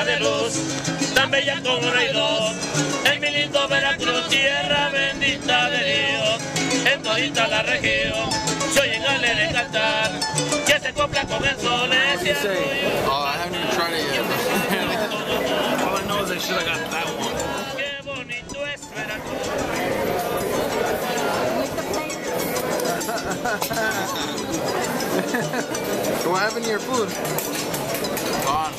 llena de luz, tan bella como no hay dos. En mi lindo Veracruz, tierra bendita de Dios, en todita la región, se oyen alegres cantar, que se copla con el sol, ese arroyo. Oh, I haven't even tried it yet. All I know is I should have got that one. Qué bonito es Veracruz. What happened to your food? Gone.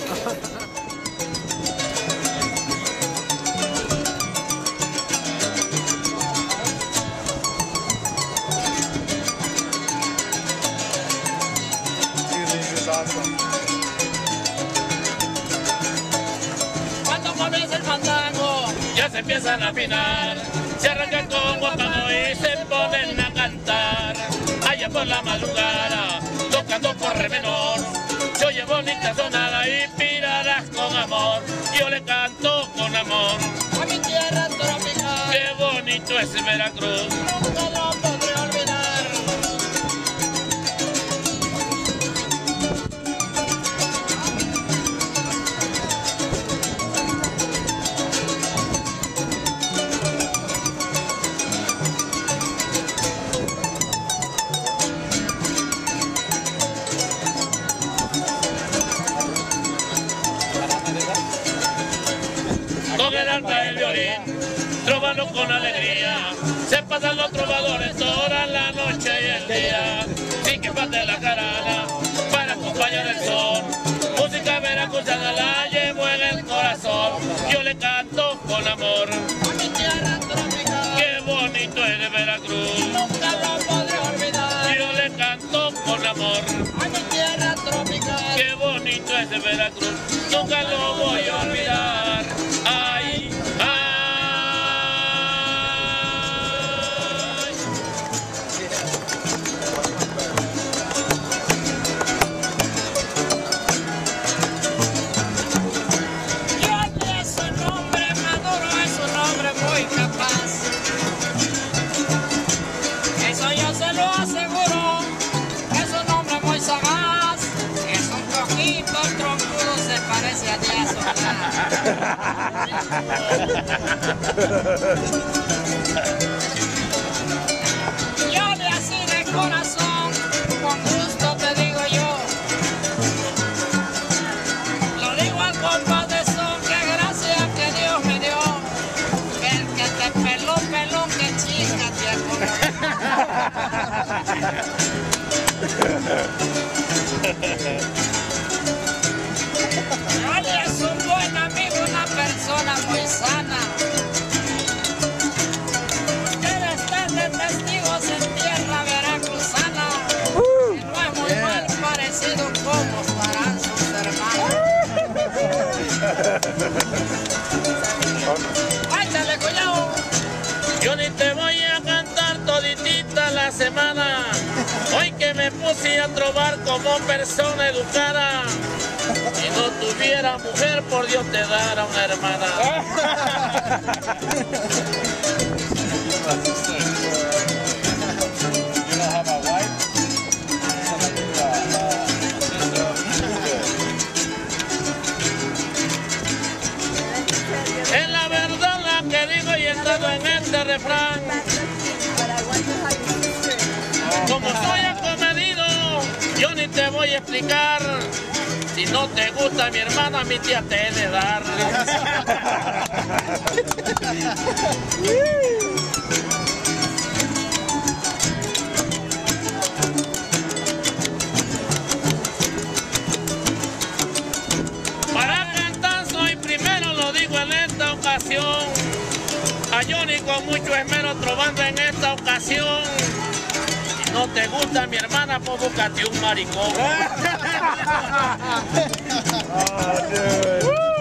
Cuando comienza el fandango, ya se empiezan a afinar, se arrancan con guapango y se ponen a cantar. Allá por la madrugada, tocando por re menor, se oye bonita sonada y piradas con amor. Yo le canto con amor A mi tierra tropical, qué bonito es Veracruz. nunca lo podré olvidar. Con el arpa del violín, trovando con alegría, se pasan los trovadores toda la noche y el día, sin que falte la carana, para acompañar el sol. Música veracruzana la llevo en el corazón, yo le canto con amor. A mi tierra tropical, Qué bonito es de Veracruz, nunca lo podré olvidar. yo le canto con amor. A mi tierra tropical, Qué bonito es de Veracruz, nunca lo voy a olvidar. Ay, ay. yo de su nombre maduro, es un hombre muy capaz. Eso yo se lo aseguro, es un hombre muy sagaz. Es un poquito troncudo, se parece a Díaz Ordaz. Yo de así de corazón, con gusto te digo yo. Lo digo al compás de son, que gracia que Dios me dio. Que el que te peló, pelón, que chica te acordó. Ali es un buen amigo, una persona muy sana. Ustedes están de testigos en tierra veracruzana. Que no es muy mal parecido como estarán sus hermanos. ¡Ándale, cuñado! Yo ni te voy a cantar toditita la semana, hoy que me puse a trovar como persona educada. Si no tuviera mujer, por Dios te dará una hermana. Es la verdad la que digo y he estado en este refrán. Como soy acomedido, yo ni te voy a explicar. Si no te gusta mi hermana, mi tía te he de dar. Para cantar soy primero, lo digo en esta ocasión. A Johnny con mucho esmero trovando en esta ocasión. Si no te gusta mi hermana, pues búscate un maricón. Oh, dude.